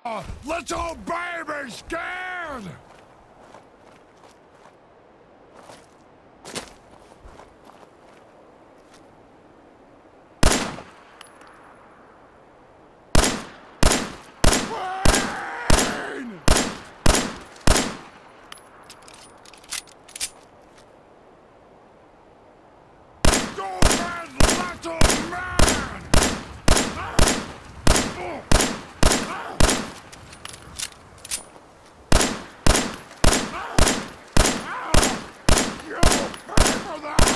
Little baby scared! Wayne! Stupid little man! You pay for that!